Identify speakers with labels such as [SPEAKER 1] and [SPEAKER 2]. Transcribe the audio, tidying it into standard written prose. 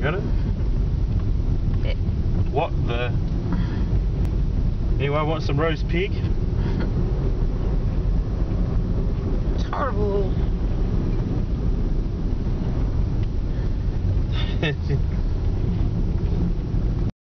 [SPEAKER 1] Got it? What the? Anyone want some roast pig?
[SPEAKER 2] It's horrible.